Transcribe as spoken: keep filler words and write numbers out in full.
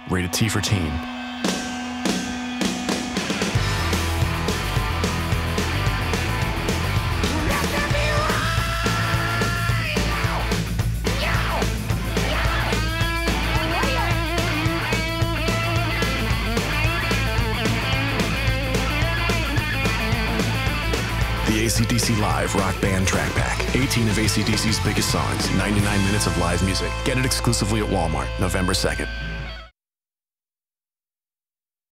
Rated T for teen. The A C D C Live Rock Band Track Pack. eighteen of A C D C's biggest songs, ninety-nine minutes of live music. Get it exclusively at Walmart, November second.